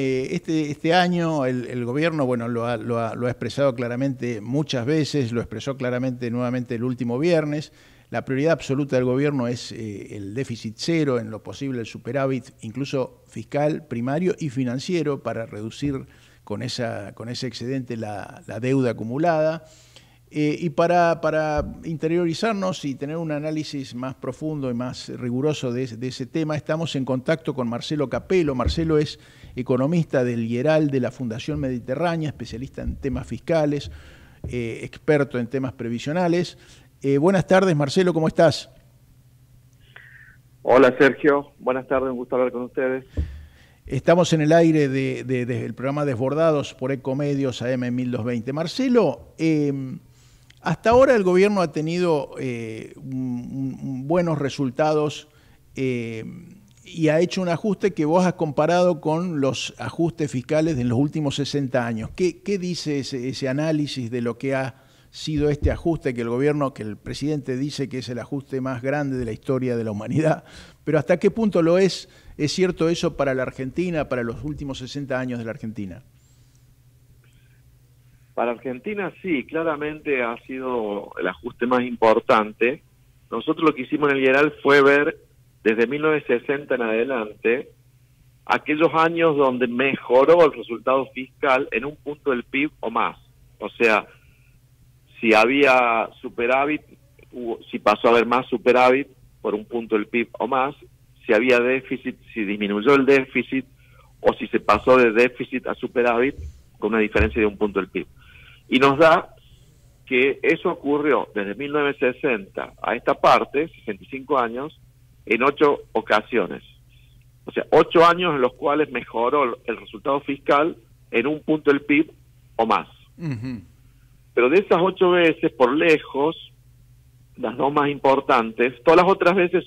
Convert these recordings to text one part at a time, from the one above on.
Este año el gobierno, bueno, lo ha expresado claramente muchas veces, lo expresó claramente nuevamente el último viernes. La prioridad absoluta del gobierno es el déficit cero, en lo posible el superávit, incluso fiscal, primario y financiero, para reducir con ese excedente la deuda acumulada. Y para interiorizarnos y tener un análisis más profundo y más riguroso de ese tema, estamos en contacto con Marcelo Capello. Marcelo es economista del IERAL de la Fundación Mediterránea, especialista en temas fiscales, experto en temas previsionales. Buenas tardes, Marcelo, ¿cómo estás? Hola Sergio, buenas tardes, un gusto hablar con ustedes. Estamos en el aire del programa Desbordados por Ecomedios AM 1220. Marcelo, hasta ahora el gobierno ha tenido buenos resultados y ha hecho un ajuste que vos has comparado con los ajustes fiscales de los últimos 60 años. ¿Qué dice ese análisis de lo que ha sido este ajuste que el presidente dice que es el ajuste más grande de la historia de la humanidad? Pero ¿hasta qué punto lo es? ¿Es cierto eso para la Argentina, para los últimos 60 años de la Argentina? Para Argentina sí, claramente ha sido el ajuste más importante. Nosotros lo que hicimos en el IERAL fue ver desde 1960 en adelante aquellos años donde mejoró el resultado fiscal en un punto del PIB o más. O sea, si había superávit, si pasó a haber más superávit por un punto del PIB o más, si había déficit, si disminuyó el déficit, o si se pasó de déficit a superávit con una diferencia de un punto del PIB. Y nos da que eso ocurrió desde 1960 a esta parte, 65 años, en 8 ocasiones. O sea, 8 años en los cuales mejoró el resultado fiscal en un punto del PIB o más. Uh-huh. Pero de esas 8 veces, por lejos, las dos más importantes, todas las otras veces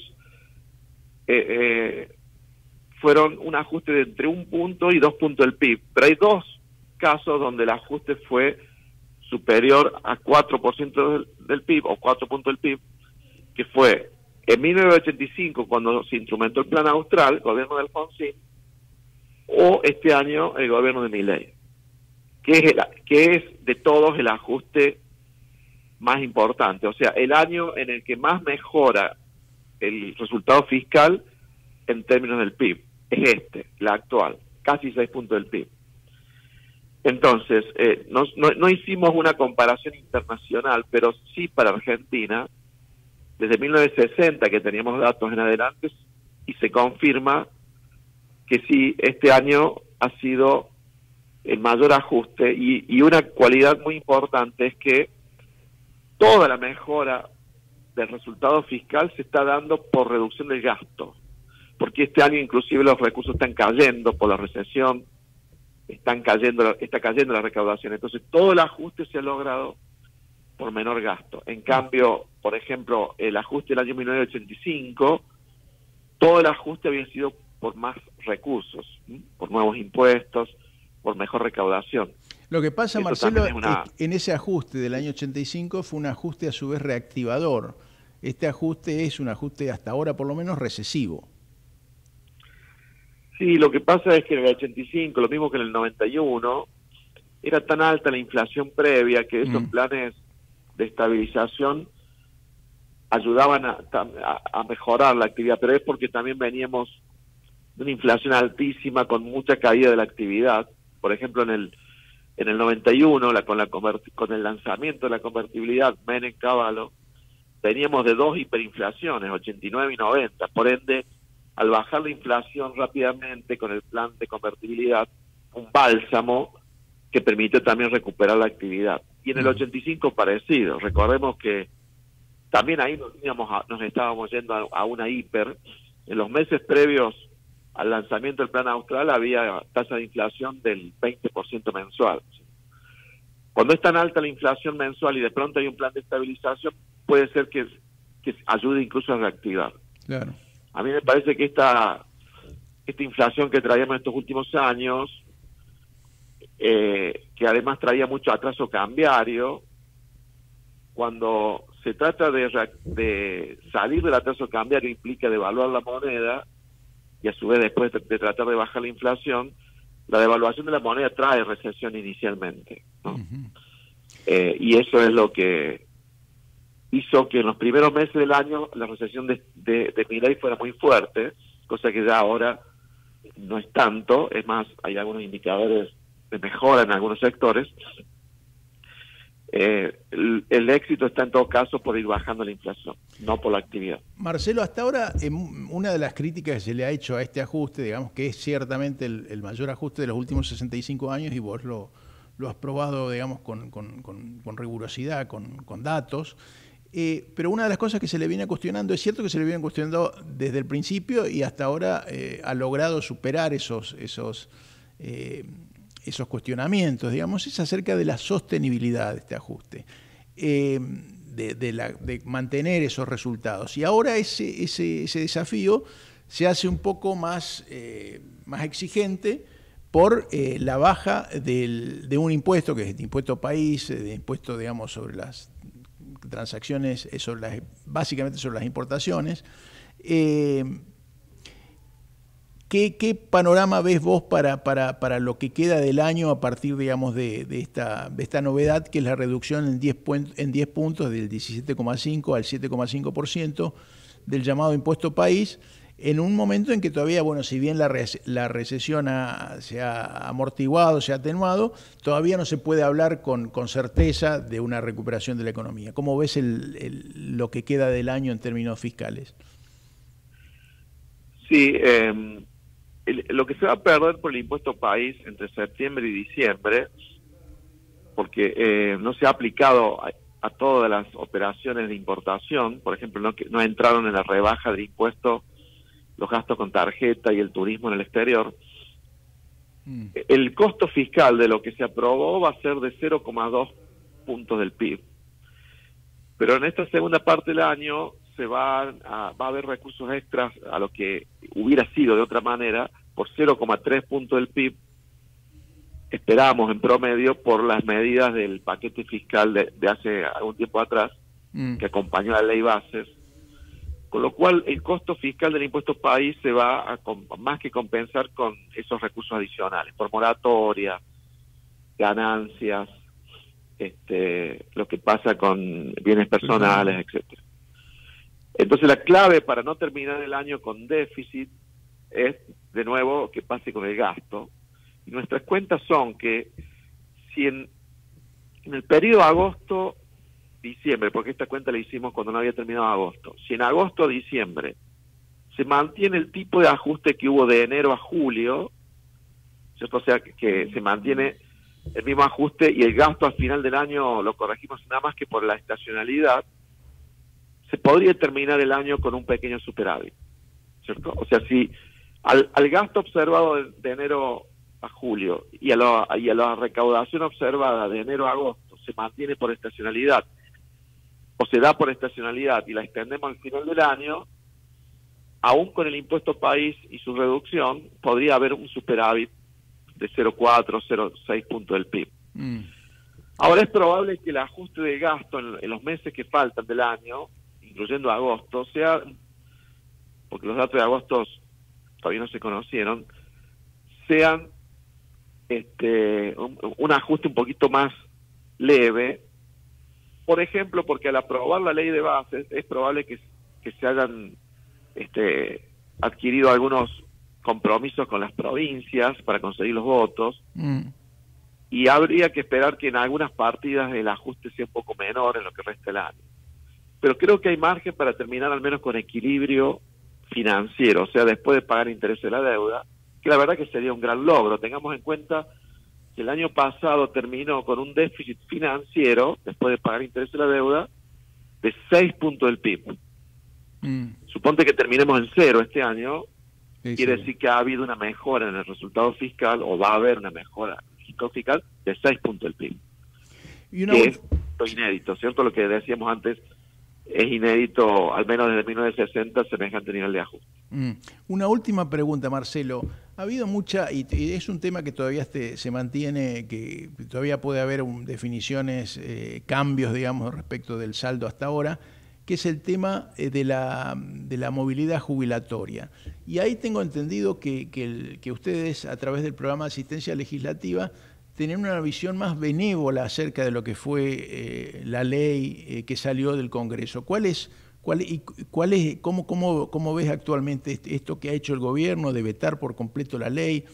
fueron un ajuste de entre 1 punto y 2 puntos del PIB. Pero hay 2 casos donde el ajuste fue superior a 4% del PIB o 4 puntos del PIB, que fue en 1985 cuando se instrumentó el Plan Austral, el gobierno de Alfonsín, o este año el gobierno de Milei, que es de todos el ajuste más importante. O sea, el año en el que más mejora el resultado fiscal en términos del PIB es la actual, casi 6 puntos del PIB. Entonces, no hicimos una comparación internacional, pero sí para Argentina, desde 1960 que teníamos datos en adelante, y se confirma que sí, este año ha sido el mayor ajuste, y una cualidad muy importante es que toda la mejora del resultado fiscal se está dando por reducción del gasto, porque este año inclusive los recursos están cayendo por la recesión, está cayendo la recaudación. Entonces todo el ajuste se ha logrado por menor gasto. En cambio, por ejemplo, el ajuste del año 1985, todo el ajuste había sido por más recursos, por nuevos impuestos, por mejor recaudación. Lo que pasa, Marcelo, en ese ajuste del año 85 fue un ajuste a su vez reactivador. Este ajuste es un ajuste hasta ahora por lo menos recesivo. Sí, lo que pasa es que en el 85, lo mismo que en el 91, era tan alta la inflación previa que esos planes de estabilización ayudaban a mejorar la actividad, pero es porque también veníamos de una inflación altísima con mucha caída de la actividad. Por ejemplo, en el 91, con el lanzamiento de la convertibilidad Menem-Cavallo, veníamos de 2 hiperinflaciones, 89 y 90, por ende, al bajar la inflación rápidamente con el plan de convertibilidad, un bálsamo que permitió también recuperar la actividad. Y en el 85 parecido, recordemos que también ahí nos estábamos yendo a una hiper. En los meses previos al lanzamiento del Plan Austral había tasa de inflación del 20% mensual. Cuando es tan alta la inflación mensual y de pronto hay un plan de estabilización, puede ser que ayude incluso a reactivar. Claro. A mí me parece que esta inflación que traíamos estos últimos años, que además traía mucho atraso cambiario, cuando se trata de salir del atraso cambiario implica devaluar la moneda y a su vez después de tratar de bajar la inflación, la devaluación de la moneda trae recesión inicialmente, ¿no? Ujú. Y eso es lo que hizo que en los primeros meses del año la recesión de Milei fuera muy fuerte, cosa que ya ahora no es tanto, es más, hay algunos indicadores de mejora en algunos sectores. El éxito está en todo caso por ir bajando la inflación, no por la actividad. Marcelo, hasta ahora una de las críticas que se le ha hecho a este ajuste, digamos que es ciertamente el mayor ajuste de los últimos 65 años y vos lo has probado, digamos, con rigurosidad, con datos. Pero una de las cosas que se le viene cuestionando, es cierto que se le viene cuestionando desde el principio y hasta ahora ha logrado superar esos cuestionamientos, digamos, es acerca de la sostenibilidad de este ajuste, de mantener esos resultados. Y ahora ese desafío se hace un poco más exigente por la baja de un impuesto, que es el impuesto país, de impuesto, digamos, sobre las transacciones, básicamente sobre las importaciones. ¿Qué panorama ves vos para lo que queda del año a partir, digamos, de esta novedad, que es la reducción en 10 puntos del 17,5 al 7,5% del llamado impuesto país, en un momento en que todavía, bueno, si bien la recesión se ha amortiguado, se ha atenuado, todavía no se puede hablar con certeza de una recuperación de la economía? ¿Cómo ves lo que queda del año en términos fiscales? Sí, lo que se va a perder por el impuesto país entre septiembre y diciembre, porque no se ha aplicado a todas las operaciones de importación, por ejemplo, no entraron en la rebaja del impuesto los gastos con tarjeta y el turismo en el exterior. El costo fiscal de lo que se aprobó va a ser de 0,2 puntos del PIB. Pero en esta segunda parte del año va a haber recursos extras a lo que hubiera sido de otra manera, por 0,3 puntos del PIB, esperamos en promedio, por las medidas del paquete fiscal de hace algún tiempo atrás, que acompañó a la ley bases, con lo cual el costo fiscal del impuesto país se va a más que compensar con esos recursos adicionales, por moratoria, ganancias, lo que pasa con bienes personales, etcétera. Entonces la clave para no terminar el año con déficit es, de nuevo, que pase con el gasto. Y nuestras cuentas son que si en el periodo agosto-diciembre, porque esta cuenta la hicimos cuando no había terminado agosto, si en agosto-diciembre se mantiene el tipo de ajuste que hubo de enero a julio, ¿cierto? O sea, que se mantiene el mismo ajuste y el gasto al final del año lo corregimos nada más que por la estacionalidad, se podría terminar el año con un pequeño superávit, ¿cierto? O sea, si al gasto observado de enero a julio y a la recaudación observada de enero a agosto se mantiene por estacionalidad, o se da por estacionalidad y la extendemos al final del año, aún con el impuesto país y su reducción, podría haber un superávit de 0,4, 0,6 puntos del PIB. Ahora es probable que el ajuste de gasto en los meses que faltan del año, incluyendo agosto, sea, porque los datos de agosto todavía no se conocieron, sean un ajuste un poquito más leve. Por ejemplo, porque al aprobar la ley de bases es probable que se hayan adquirido algunos compromisos con las provincias para conseguir los votos, y habría que esperar que en algunas partidas el ajuste sea un poco menor en lo que resta del año. Pero creo que hay margen para terminar al menos con equilibrio financiero, o sea, después de pagar intereses de la deuda, que la verdad que sería un gran logro. Tengamos en cuenta que el año pasado terminó con un déficit financiero, después de pagar intereses de la deuda, de 6 puntos del PIB. Suponte que terminemos en 0 este año, quiere decir que ha habido una mejora en el resultado fiscal, o va a haber una mejora en el resultado fiscal de 6 puntos del PIB. Que es lo inédito, ¿cierto? Lo que decíamos antes, es inédito, al menos desde 1960, semejante nivel de ajuste. Una última pregunta, Marcelo. Ha habido mucha, y es un tema que todavía se mantiene, que todavía puede haber definiciones, cambios, digamos, respecto del saldo hasta ahora, que es el tema de la movilidad jubilatoria. Y ahí tengo entendido que ustedes, a través del programa de asistencia legislativa, tienen una visión más benévola acerca de lo que fue la ley que salió del Congreso. ¿Cómo ves actualmente esto que ha hecho el gobierno de vetar por completo la ley?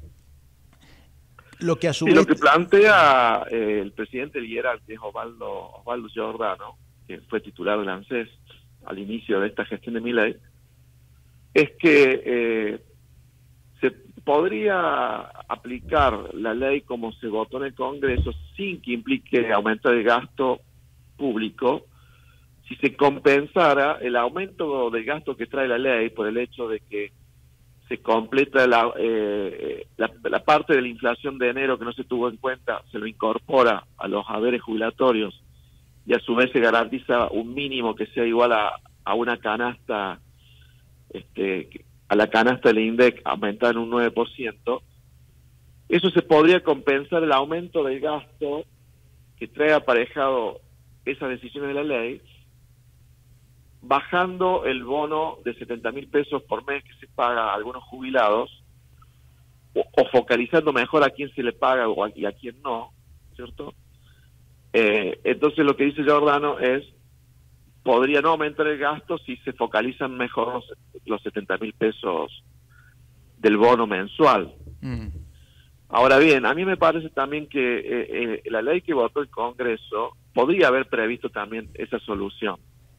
Lo que a su vez... lo que plantea el presidente Liera, que es Osvaldo Giordano, que fue titular del ANSES al inicio de esta gestión de Milei, es que se podría aplicar la ley como se votó en el Congreso sin que implique aumentar el gasto público, si se compensara el aumento del gasto que trae la ley por el hecho de que se completa la parte de la inflación de enero que no se tuvo en cuenta, se lo incorpora a los haberes jubilatorios y a su vez se garantiza un mínimo que sea igual a una canasta, a la canasta del INDEC aumentada en un 9%, eso se podría compensar el aumento del gasto que trae aparejado esas decisiones de la ley, bajando el bono de 70.000 pesos por mes que se paga a algunos jubilados, o focalizando mejor a quién se le paga y a quién no, ¿cierto? Entonces lo que dice Giordano es, podría no aumentar el gasto si se focalizan mejor los 70.000 pesos del bono mensual. Ahora bien, a mí me parece también que la ley que votó el Congreso podría haber previsto también esa solución.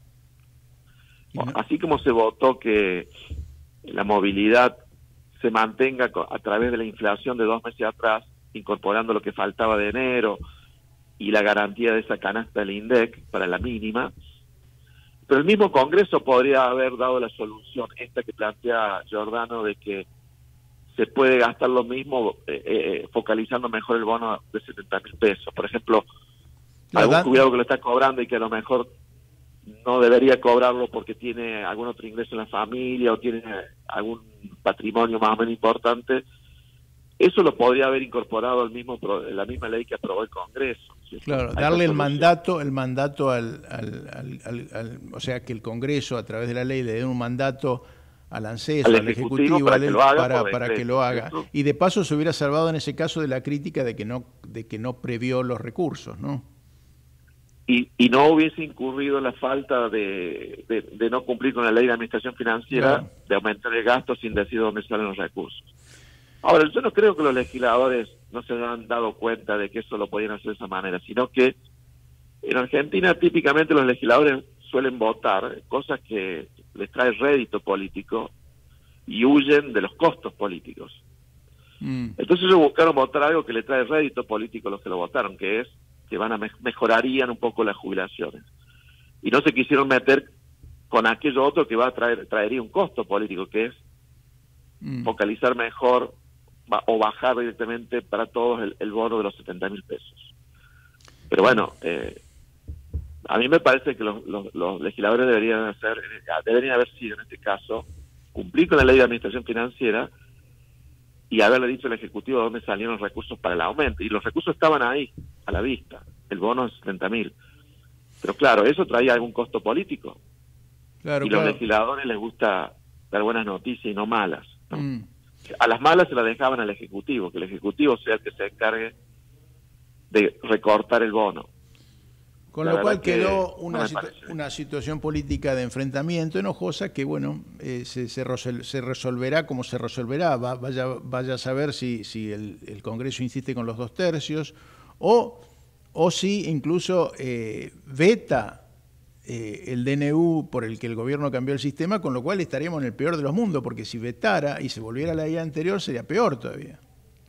Así como se votó que la movilidad se mantenga a través de la inflación de 2 meses atrás, incorporando lo que faltaba de enero y la garantía de esa canasta del INDEC para la mínima, pero el mismo Congreso podría haber dado la solución, esta que plantea Giordano, de que se puede gastar lo mismo focalizando mejor el bono de 70.000 pesos. Por ejemplo, algún jubilado que lo está cobrando y que a lo mejor no debería cobrarlo porque tiene algún otro ingreso en la familia o tiene algún patrimonio más o menos importante, eso lo podría haber incorporado la misma ley que aprobó el Congreso. ¿Sí? Claro, darle el mandato o sea, que el Congreso a través de la ley le dé un mandato al ANSES, al Ejecutivo para que lo haga. Y de paso se hubiera salvado en ese caso de la crítica de que no previó los recursos, ¿no? Y no hubiese incurrido en la falta de no cumplir con la ley de administración financiera, claro, de aumentar el gasto sin decir dónde salen los recursos. Ahora, yo no creo que los legisladores no se han dado cuenta de que eso lo podían hacer de esa manera, sino que en Argentina típicamente los legisladores suelen votar cosas que les trae rédito político y huyen de los costos políticos. Entonces ellos buscaron votar algo que le trae rédito político a los que lo votaron, que es que mejorarían un poco las jubilaciones. Y no se quisieron meter con aquello otro que traería un costo político, que es focalizar mejor o bajar directamente para todos el bono de los 70.000 pesos. Pero bueno, a mí me parece que los legisladores deberían haber sido, en este caso, cumplir con la ley de administración financiera y haberle dicho al Ejecutivo dónde salieron los recursos para el aumento. Y los recursos estaban ahí, a la vista, el bono de 70.000. Pero claro, eso traía algún costo político. Claro, y los legisladores les gusta dar buenas noticias y no malas, ¿no? A las malas se las dejaban al Ejecutivo, que el Ejecutivo sea el que se encargue de recortar el bono. Con lo cual quedó una situación política de enfrentamiento enojosa que, bueno, se resolverá como se resolverá. Vaya a saber si el Congreso insiste con los 2/3 o si incluso veta el DNU por el que el gobierno cambió el sistema, con lo cual estaríamos en el peor de los mundos, porque si vetara y se volviera a la ley anterior sería peor todavía.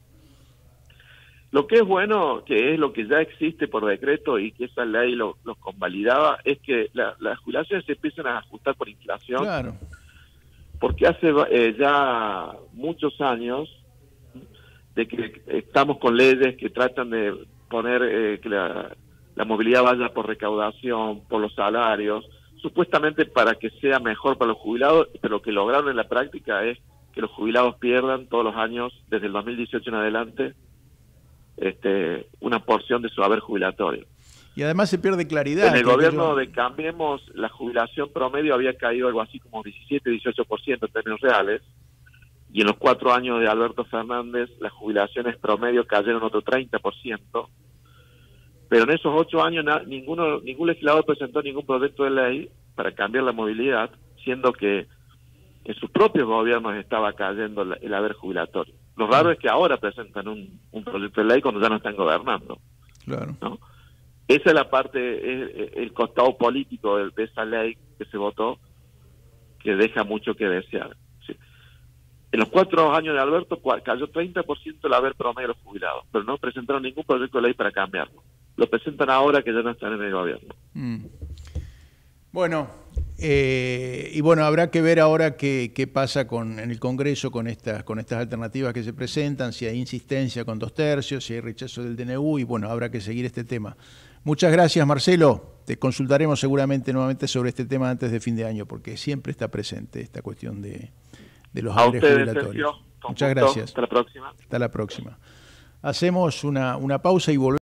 Lo que es bueno, que es lo que ya existe por decreto y que esa ley lo convalidaba, es que las jubilaciones se empiezan a ajustar por inflación. Claro. Porque hace ya muchos años de que estamos con leyes que tratan de poner que la movilidad vaya por recaudación, por los salarios, supuestamente para que sea mejor para los jubilados, pero lo que lograron en la práctica es que los jubilados pierdan todos los años, desde el 2018 en adelante, una porción de su haber jubilatorio. Y además se pierde claridad. En el gobierno de Cambiemos, la jubilación promedio había caído algo así como 17-18% en términos reales, y en los 4 años de Alberto Fernández las jubilaciones promedio cayeron otro 30%, pero en esos 8 años ningún legislador presentó ningún proyecto de ley para cambiar la movilidad, siendo que en sus propios gobiernos estaba cayendo el haber jubilatorio. Lo raro es que ahora presentan un proyecto de ley cuando ya no están gobernando. Claro. ¿No? Esa es la parte, el costado político de esa ley que se votó, que deja mucho que desear. ¿Sí? En los 4 años de Alberto cayó 30% el haber promedio de los jubilados, pero no presentaron ningún proyecto de ley para cambiarlo. Lo presentan ahora que ya no están en el gobierno. Bueno, y bueno, habrá que ver ahora qué pasa en el Congreso con estas alternativas que se presentan, si hay insistencia con 2/3, si hay rechazo del DNU, y bueno, habrá que seguir este tema. Muchas gracias, Marcelo. Te consultaremos seguramente nuevamente sobre este tema antes de fin de año, porque siempre está presente esta cuestión de los haberes jubilatorios. Sergio, muchas gracias. Hasta la próxima. Hasta la próxima. Hacemos una pausa y volvemos.